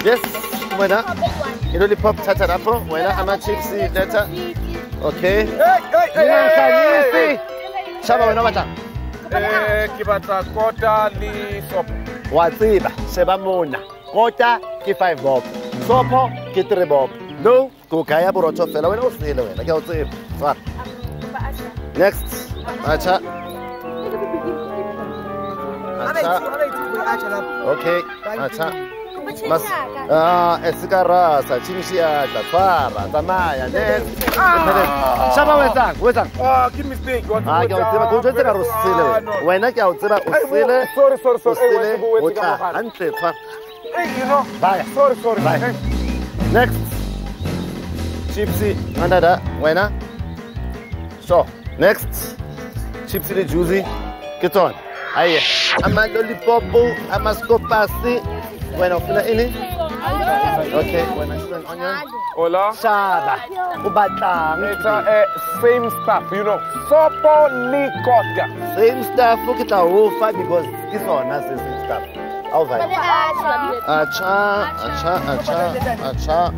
Yes, wena. I-lollipop thatha lapho. Wena ama-chips letha. Okay. Ngingahlanyisi. Shaba wena batlang. Ke batla kota le sopo. Wa tseba sheba mona. Kota ke 5 bob. Sopo ke 3 bob. No, go kaya borotho fela wena o sele wena. Ke a o tseba. Tswa. Next. Acha. Okay. Acha. Mas esikarasa chinishiata twara tsamaya next. Shaba wetsang. Ke mistake. Ke a o tseba go tsetse ka rosile wena ke a o tseba o sele. Sorry. O tla hantle twa. Hey, you know. Bye. Sorry. Bye. Next. Chipsy mandada wena. So, next. Chipsy le juicy. Get on. Aye. Ama lollipop, ama skopasi. Wena ufuna ini? Okay, wena chicken onion. Hola. Shaba. Ubatlang. It's same stuff, you know. Sopo li kota. Same stuff kita ufa because this one has the same stuff. All right. Acha. Acha.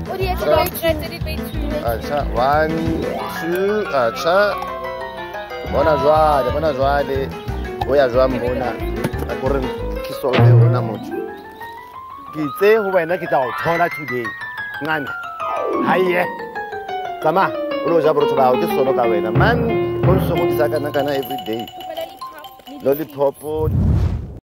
1, 2, acha. Bona jwale. Oya jwa mbona. Akore ke solve hona motho. Ke itse ho wena ke tla o thola today. Ngana. Haye. Kama o lo ja borotho ba o ke solo ka wena. Man, go so mo di sa kana every day. Lollipop.